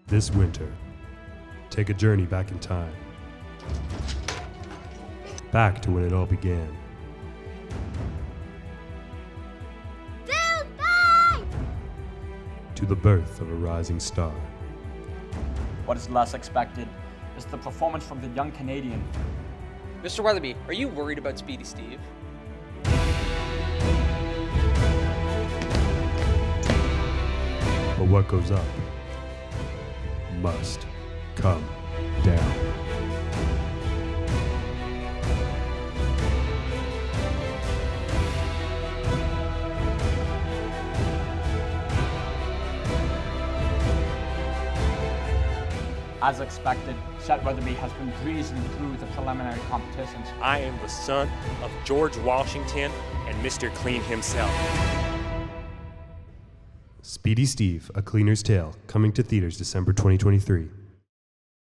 This winter, take a journey back in time. Back to when it all began. To the birth of a rising star. What is less expected is the performance from the young Canadian. Mr. Weatherby, are you worried about Speedy Steve? But what goes up must come down. As expected, Chet Weatherby has been breezing through the preliminary competitions. I am the son of George Washington and Mr. Clean himself. Speedy Steve, A Cleaner's Tale, coming to theaters December 2023.